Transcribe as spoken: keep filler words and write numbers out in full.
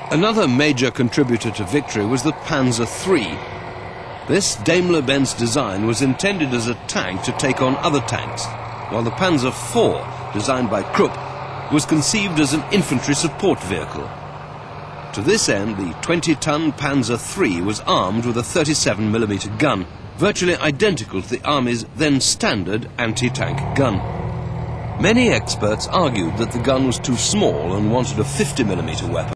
Another major contributor to victory was the Panzer three. This Daimler-Benz design was intended as a tank to take on other tanks, while the Panzer four, designed by Krupp, was conceived as an infantry support vehicle. To this end, the twenty-ton Panzer three was armed with a thirty-seven millimeter gun, virtually identical to the Army's then standard anti-tank gun. Many experts argued that the gun was too small and wanted a fifty millimeter weapon.